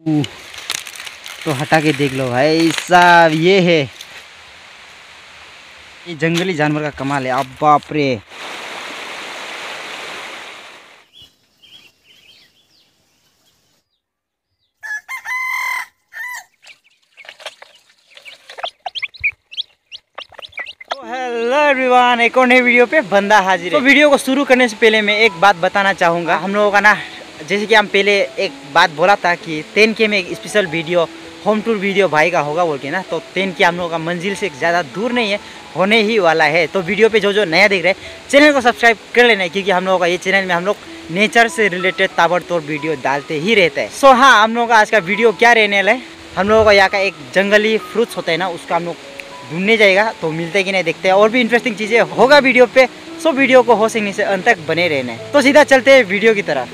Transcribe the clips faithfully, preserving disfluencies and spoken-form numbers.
तो हटा के देख लो भाई साहब, ये है ये जंगली जानवर का कमाल है। अब बाप रे, हेलो एवरीवन, एक और नई वीडियो पे बंदा हाजिर है। तो वीडियो को शुरू करने से पहले मैं एक बात बताना चाहूँगा। हम लोगों का ना, जैसे कि हम पहले एक बात बोला था कि टेन के में एक special video, home tour video भाई का होगा बोल के ना, तो टेन के हम लोगों का मंजिल से ज़्यादा दूर नहीं है, होने ही वाला है। तो वीडियो पे जो जो नया देख रहे हैं चैनल को सब्सक्राइब कर लेना है, क्योंकि हम लोगों का ये चैनल में हम लोग नेचर से रिलेटेड ताबड़तोड़ वीडियो डालते ही रहते हैं। सो हाँ, हम लोगों का आज का वीडियो क्या रहने वाला है, हम लोगों का यहाँ का एक जंगली फ्रूट्स होता है ना, उसका हम लोग ढूंढने जाएगा। तो मिलते कि नहीं देखते हैं, और भी इंटरेस्टिंग चीज़ें होगा वीडियो पे। सो वीडियो को हो सकने से अंत तक बने रहने। तो सीधा चलते हैं वीडियो की तरफ।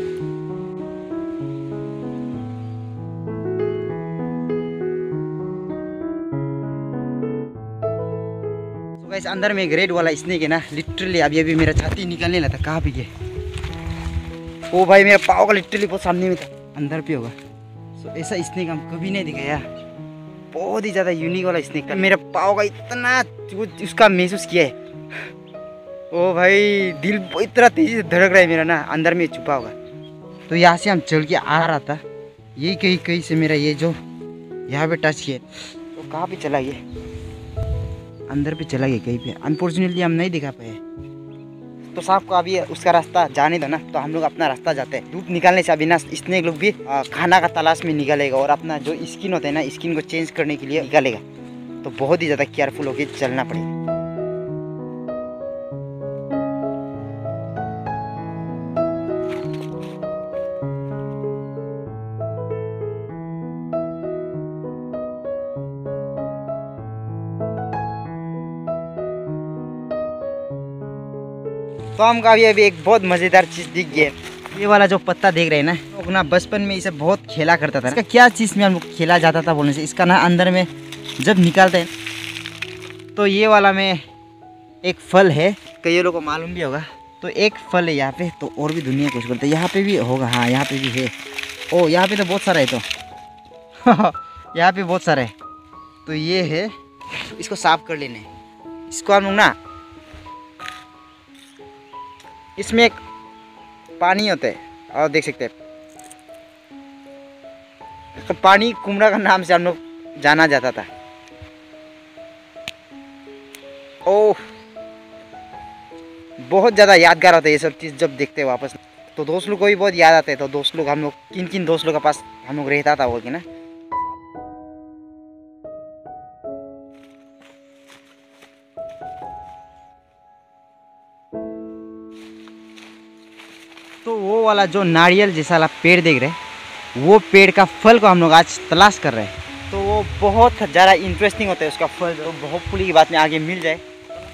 तो गाइस, अंदर में एक रेड वाला स्नेक है ना, लिटरली अभी अभी मेरा छाती निकलने लगा था। कहाँ पे गए? ओ भाई, मेरा पाँव का लिटरली बहुत सामने में था, अंदर पे होगा। सो ऐसा स्नेक हम कभी नहीं दिखाया, बहुत ही ज़्यादा यूनिक वाला स्नेक था। मेरा पाँव का इतना उसका महसूस किया है। ओ भाई, दिल इतना तेजी से धड़क रहा है मेरा ना, अंदर में छुपा होगा। तो यहाँ से हम चल के आ रहा था, यही कहीं कहीं से मेरा ये जो यहाँ पे टच किया, तो कहाँ पे चला गया? अंदर पे चला गया कहीं पे। अनफॉर्चुनेटली हम नहीं दिखा पाए। तो साहब को अभी उसका रास्ता जाने दो ना, तो हम लोग अपना रास्ता जाते हैं। धूप निकालने से अभी ना स्नेक लोग भी आ, खाना का तलाश में निकलेगा, और अपना जो स्किन होता है ना, स्किन को चेंज करने के लिए निकलेगा। तो बहुत ही ज़्यादा केयरफुल होकर चलना पड़ेगा। तो हम का अभी एक बहुत मज़ेदार चीज़ दिख गया। ये वाला जो पत्ता देख रहे हैं ना, लोग ना बचपन में इसे बहुत खेला करता था। इसका क्या चीज़ में हम लोग खेला जाता था बोलने से, इसका ना अंदर में जब निकालते हैं तो ये वाला में एक फल है, कई लोगों को मालूम भी होगा। तो एक फल है यहाँ पे, तो और भी दुनिया कुछ बोलते हैं। यहाँ पे भी होगा, हाँ यहाँ पे भी है। ओ यहाँ पे तो बहुत सारा है, तो यहाँ पे बहुत सारा है। तो ये है, इसको साफ कर लेने। इसको हम लोग ना, इसमें एक पानी होता है, और देख सकते हैं तो पानी कुमड़ा का नाम से हम लोग जाना जाता था। ओह, बहुत ज़्यादा यादगार होता है ये सब चीज़ जब देखते हैं वापस। तो दोस्त लोग को भी बहुत याद आते हैं। तो दोस्त लोग, हम लोग किन किन दोस्त लोग के पास हम लोग रहता था बोल के ना। तो वो वाला जो नारियल जैसा वाला पेड़ देख रहे हैं, वो पेड़ का फल को हम लोग आज तलाश कर रहे हैं। तो वो बहुत ज़्यादा इंटरेस्टिंग होता है उसका फल, जो बहुत पुली की बात में आगे मिल जाए।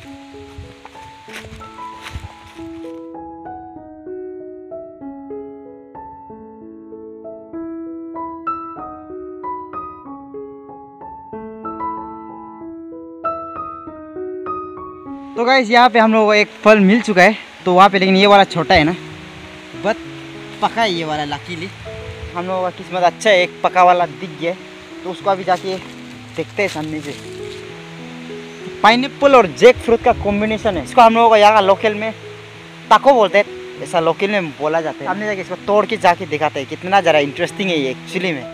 तो गाइस, यहाँ पे हम लोग को एक फल मिल चुका है। तो वहाँ पे, लेकिन ये वाला छोटा है ना, बट पका है ये वाला। लकीली हम लोगों का किस्मत अच्छा है, एक पका वाला दिख गया। तो उसको अभी जाके देखते हैं सामने से। पाइनएप्पल और जैक फ्रूट का कॉम्बिनेशन है। इसको हम लोगों का यहाँ का लोकल में ताको बोलते हैं, ऐसा लोकल में बोला जाता है। सामने जाके इसको तोड़ के जाके दिखाते हैं कितना ज़रा इंटरेस्टिंग है ये एक्चुअली में।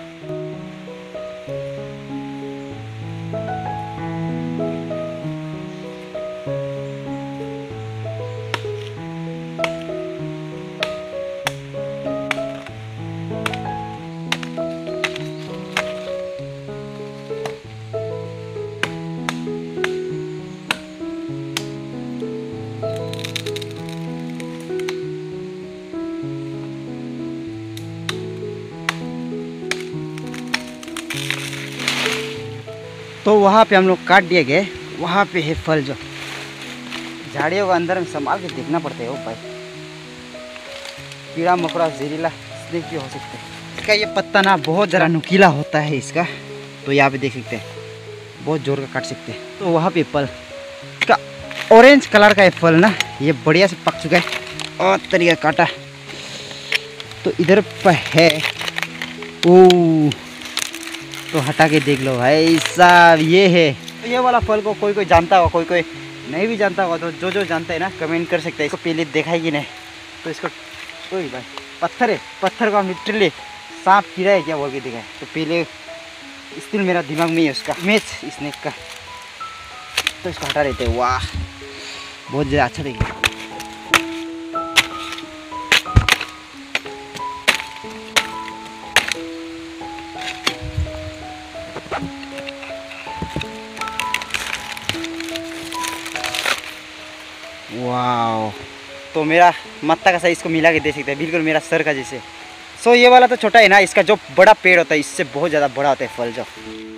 तो वहाँ पे हम लोग काट दिए गए, वहाँ पे है फल। जो झाड़ियों का अंदर में संभाल के देखना पड़ता है। वो भाई, कीड़ा मकोड़ा जहरीला स्नेक भी हो सकते हैं। इसका ये पत्ता ना बहुत ज़रा नुकीला होता है इसका। तो यहाँ पे देख सकते हैं, बहुत जोर का काट सकते हैं। तो वहाँ पे फल, इसका ऑरेंज कलर का ये फल ना, ये बढ़िया से पक चुका है और तरीका काटा। तो इधर पर है ओह, तो हटा के देख लो भाई साहब, ये है। तो ये वाला फल को कोई कोई जानता होगा, कोई कोई नहीं भी जानता होगा। तो जो जो जानता है ना कमेंट कर सकते हैं। इसको पहले देखा है कि नहीं, तो इसको कोई भाई पत्थर है, पत्थर को हम लिटरली सांप कीड़ा है क्या बोल के देखा है। तो पहले स्टिल मेरा दिमाग में है उसका इमेज स्नेक का, तो इसको हटा देते हैं। वाह, बहुत ज़्यादा अच्छा दिख रहा है। वाह, तो मेरा मत्ता का साइज इसको मिला के दे सकते हैं, बिल्कुल मेरा सर का जैसे। सो ये वाला तो छोटा है ना, इसका जो बड़ा पेड़ होता है इससे बहुत ज़्यादा बड़ा होता है फल जो।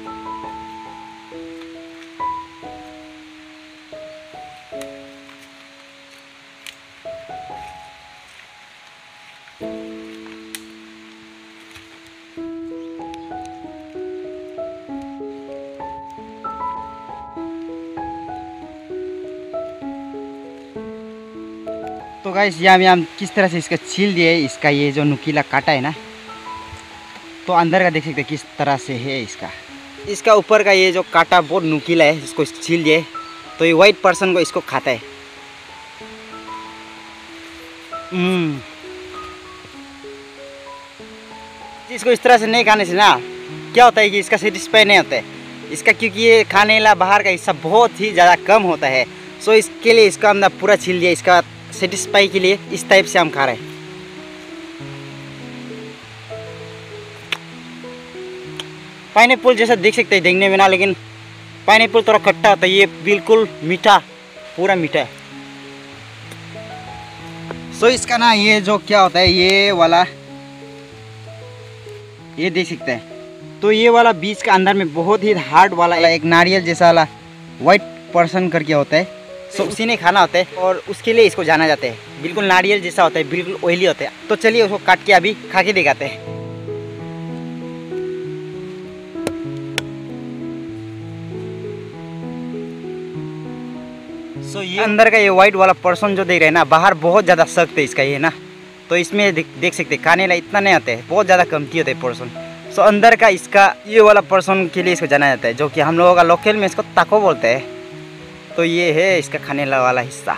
तो गाइस यहाँ में हम किस तरह से इसका छील दिए, इसका ये जो नुकीला काटा है ना, तो अंदर का देख सकते हैं किस तरह से है इसका। इसका ऊपर का ये जो काटा बहुत नुकीला है, इसको छील दिए तो ये वाइट पर्सन को इसको खाता है। हम्म, इसको इस तरह से नहीं खाने से ना क्या होता है कि इसका सेटिस्फाई नहीं होता है इसका, क्योंकि ये खाने वाला बाहर का हिस्सा बहुत ही ज़्यादा कम होता है। सो इसके लिए इसका हमने पूरा छील दिया, इसका सेटिस्फाई के लिए इस टाइप से हम खा रहे हैं। पाइनएप्पल जैसा देख सकते हैं देखने में ना, लेकिन पाइनएप्पल थोड़ा खट्टा होता है, ये बिल्कुल मीठा, पूरा मीठा है। सो so, इसका ना ये जो क्या होता है ये वाला, ये देख सकते हैं। तो ये वाला बीज का अंदर में बहुत ही हार्ड वाला एक नारियल जैसा वाला वाइट पर्सन करके होता है। सो so, उसी ने खाना होता है और उसके लिए इसको जाना जाता है। बिल्कुल नारियल जैसा होता है, बिल्कुल ऑयली होता है। तो चलिए उसको काट के अभी खा के दिखाते हैं। सो so, ये अंदर का ये वाइट वाला पर्सन जो देख रहे हैं ना, बाहर बहुत ज़्यादा सख्त है इसका ये ना, तो इसमें देख, देख सकते हैं खाने वाला इतना नहीं आता है, बहुत ज़्यादा कमती होता है पर्सन। सो so, अंदर का इसका ये वाला पर्सन के लिए इसको जाना जाता है, जो कि हम लोगों का लोकल में इसको ताको बोलते हैं। तो ये है इसका खाने वाला हिस्सा।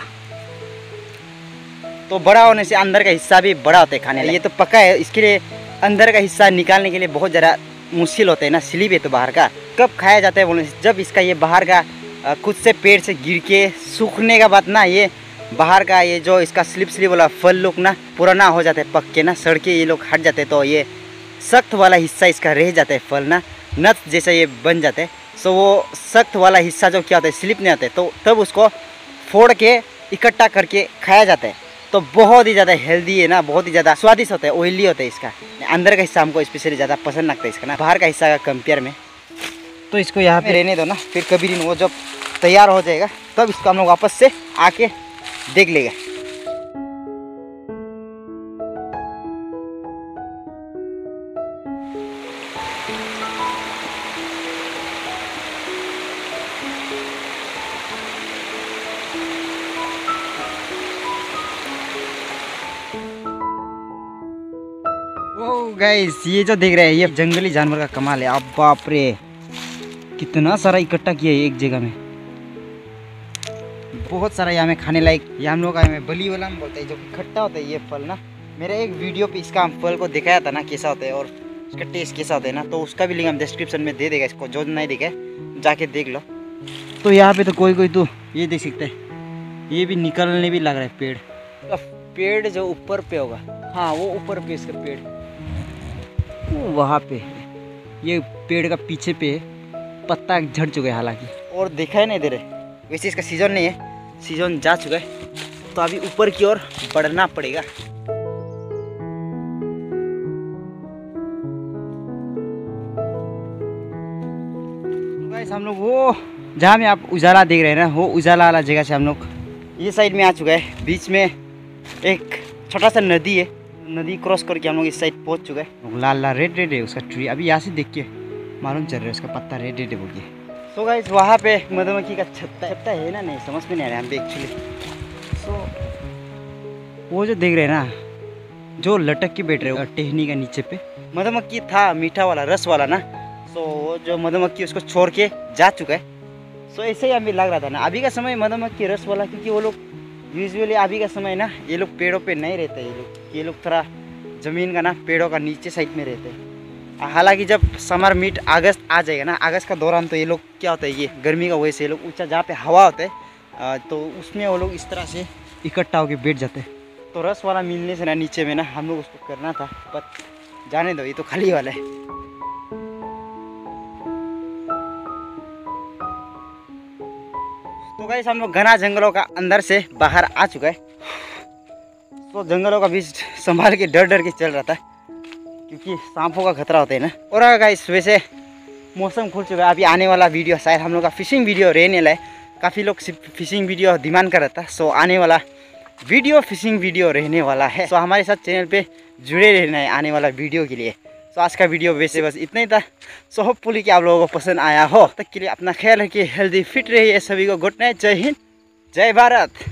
तो बड़ा होने से अंदर का हिस्सा भी बड़ा होता है खाने। ये तो पका है, इसके लिए अंदर का हिस्सा निकालने के लिए बहुत ज़्यादा मुश्किल होता है ना, स्लिप है तो बाहर का। कब खाया जाता है बोलने से, जब इसका ये बाहर का खुद से पेड़ से गिर के सूखने का बाद ना, ये बाहर का ये जो इसका स्लिप स्लिप वाला फल लोग ना पुराना हो जाता है, पक के ना सड़ के ये लोग हट जाते हैं। तो ये सख्त वाला हिस्सा इसका रह जाता है, फल ना नट जैसा ये बन जाता है। सो वो सख्त वाला हिस्सा जो क्या होता है, स्लिप नहीं आता है, तो तब उसको फोड़ के इकट्ठा करके खाया जाता है। तो बहुत ही ज़्यादा हेल्दी है ना, बहुत ही ज़्यादा स्वादिष्ट होता है, ऑयली होता है इसका। अंदर का हिस्सा हमको स्पेशली ज़्यादा पसंद लगता है इसका ना, बाहर का हिस्सा का कंपेयर में। तो इसको यहाँ पे रहने दो ना, फिर कभी दिन वो जब तैयार हो जाएगा तब इसको हम लोग वापस से आके देख लेंगे। ओ गाइस, ये जो देख रहे हैं ये जंगली जानवर का कमाल है। अब बाप रे, कितना सारा इकट्ठा किया है एक जगह में, बहुत सारा यहाँ में खाने लायक। ये हम लोग में बली वाला हम बोलते हैं, जो कि खट्टा होता है ये फल ना। मेरा एक वीडियो पे इसका हम फल को दिखाया था ना कैसा होता है और इसका टेस्ट कैसा होता है ना, तो उसका भी लिंक हम डिस्क्रिप्शन में दे देगा। इसको जो नहीं दिखे जाके देख लो। तो यहाँ पे तो कोई कोई तो ये देख सकते हैं, ये भी निकलने भी लग रहा है पेड़। तो पेड़ जो ऊपर पे होगा, हाँ वो ऊपर पे इसका पेड़ वो वहाँ पे है, ये पेड़ का पीछे पे पत्ता झड़ चुका है हालांकि, और दिखाई नहीं दे रहे। वैसे इसका सीजन नहीं है, सीजन जा चुका है, तो अभी ऊपर की ओर बढ़ना पड़ेगा। गाइस हम लोग वो जहाँ में आप उजाला देख रहे हैं ना, वो उजाला वाला जगह से हम लोग ये साइड में आ चुका है। बीच में एक छोटा सा नदी है, नदी क्रॉस करके हम लोग इस साइड पहुँच चुका है। लाल लाल रेड रेड है उसका ट्री, अभी यहाँ से देख के मालूम चल रहा है उसका पत्ता रेड रेड है बोल के। सो गाइस वहाँ पे मधुमक्खी का छत्ता छत्ता है ना, नहीं समझ में नहीं आ रहा है हम पे एक्चुअली। सो वो जो देख रहे हैं ना, जो लटक के बैठ रहे हो टहनी का नीचे पे, मधुमक्खी था मीठा वाला रस वाला ना, सो जो मधुमक्खी उसको छोड़ के जा चुका है। सो ऐसे ही हमें लग रहा था ना अभी का समय मधुमक्खी रस वाला, क्योंकि वो लोग यूजुअली अभी का समय ना ये लोग पेड़ों पे नहीं रहते। ये लोग ये लोग थोड़ा ज़मीन का ना पेड़ों का नीचे साइड में रहते हैं। हालांकि जब समर मिड अगस्त आ जाएगा ना, अगस्त का दौरान तो ये लोग क्या होता है, ये गर्मी का वजह से ये लोग ऊंचा जहाँ पे हवा होता है तो उसमें वो लोग इस तरह से इकट्ठा होकर बैठ जाते हैं। तो रस वाला मिलने से ना नीचे में ना हम लोग उसको करना था, बट जाने दो, ये तो खाली वाला है। तो गाइस हम लोग घना जंगलों का अंदर से बाहर आ चुका है। तो जंगलों का बीच संभाल के डर डर के चल रहा था, क्योंकि सांपों का खतरा होता है ना। और गाइस वैसे मौसम खुल चुका है, अभी आने वाला वीडियो शायद हम लोग का फिशिंग वीडियो रहने वाला है। काफ़ी लोग फिशिंग वीडियो डिमांड कर रहा था, सो आने वाला वीडियो फिशिंग वीडियो रहने वाला है। सो हमारे साथ चैनल पे जुड़े रहना है आने वाला वीडियो के लिए। सो आज का वीडियो वैसे बस इतना ही था। सो होपफुली कि आप लोगों को पसंद आया हो। तब तक के लिए अपना ख्याल रखिए, हेल्दी फिट रहिए। सभी को गुड नाइट, जय हिंद, जय भारत।